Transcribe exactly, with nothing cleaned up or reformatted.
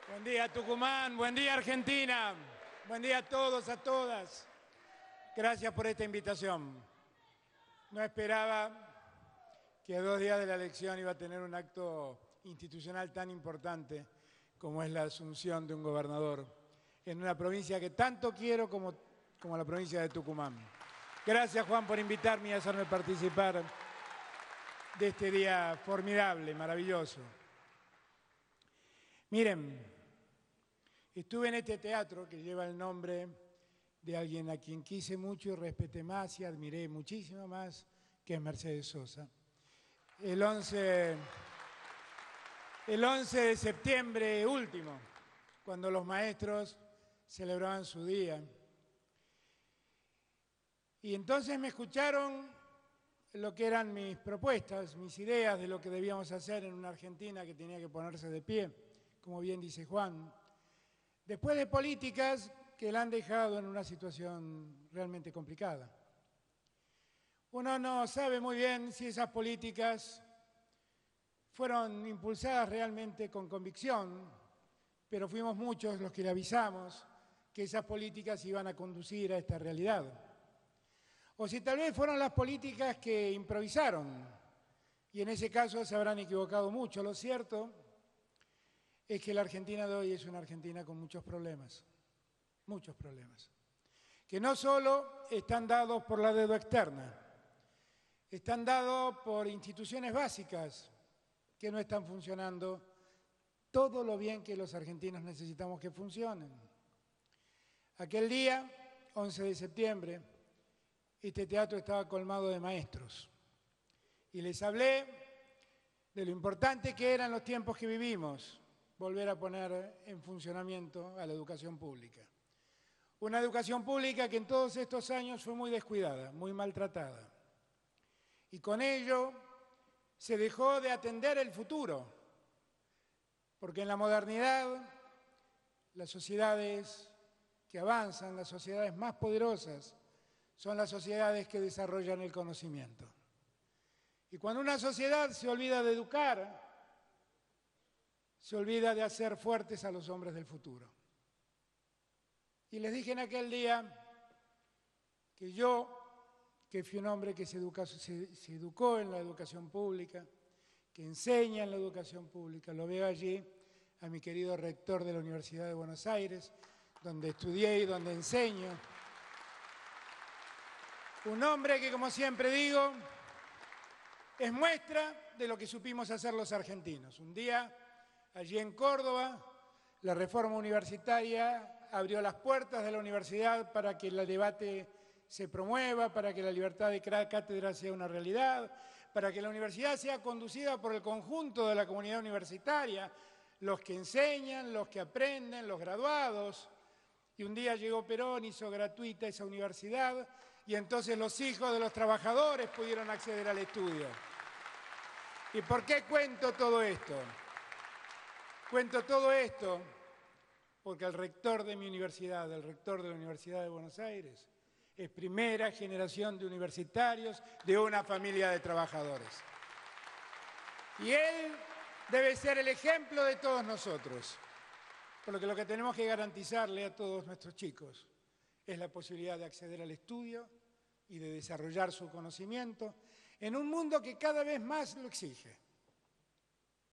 Buen día Tucumán, buen día Argentina, buen día a todos, a todas. Gracias por esta invitación. No esperaba que a dos días de la elección iba a tener un acto institucional tan importante como es la asunción de un gobernador en una provincia que tanto quiero como, como la provincia de Tucumán. Gracias Juan por invitarme y hacerme participar de este día formidable, maravilloso. Miren, estuve en este teatro que lleva el nombre de alguien a quien quise mucho y respeté más y admiré muchísimo más, que es Mercedes Sosa. El once, el once de septiembre último, cuando los maestros celebraban su día. Y entonces me escucharon lo que eran mis propuestas, mis ideas de lo que debíamos hacer en una Argentina que tenía que ponerse de pie, como bien dice Juan, después de políticas que la han dejado en una situación realmente complicada. Uno no sabe muy bien si esas políticas fueron impulsadas realmente con convicción, pero fuimos muchos los que le avisamos que esas políticas iban a conducir a esta realidad. O si tal vez fueron las políticas que improvisaron, y en ese caso se habrán equivocado mucho. Lo cierto es que la Argentina de hoy es una Argentina con muchos problemas, muchos problemas, que no solo están dados por la deuda externa, están dados por instituciones básicas que no están funcionando todo lo bien que los argentinos necesitamos que funcionen. Aquel día, once de septiembre, este teatro estaba colmado de maestros y les hablé de lo importante que eran los tiempos que vivimos, volver a poner en funcionamiento a la educación pública. Una educación pública que en todos estos años fue muy descuidada, muy maltratada. Y con ello se dejó de atender el futuro, porque en la modernidad las sociedades que avanzan, las sociedades más poderosas, son las sociedades que desarrollan el conocimiento. Y cuando una sociedad se olvida de educar, se olvida de hacer fuertes a los hombres del futuro. Y les dije en aquel día que yo, que fui un hombre que se, educa, se, se educó en la educación pública, que enseña en la educación pública, lo veo allí a mi querido rector de la Universidad de Buenos Aires, donde estudié y donde enseño. Un hombre que, como siempre digo, es muestra de lo que supimos hacer los argentinos. Un día, allí en Córdoba, la reforma universitaria abrió las puertas de la universidad para que el debate se promueva, para que la libertad de cátedra sea una realidad, para que la universidad sea conducida por el conjunto de la comunidad universitaria, los que enseñan, los que aprenden, los graduados. Y un día llegó Perón, hizo gratuita esa universidad, y entonces los hijos de los trabajadores pudieron acceder al estudio. ¿Y por qué cuento todo esto? Cuento todo esto porque el rector de mi universidad, el rector de la Universidad de Buenos Aires, es primera generación de universitarios de una familia de trabajadores. Y él debe ser el ejemplo de todos nosotros, por lo que lo que tenemos que garantizarle a todos nuestros chicos es la posibilidad de acceder al estudio y de desarrollar su conocimiento en un mundo que cada vez más lo exige.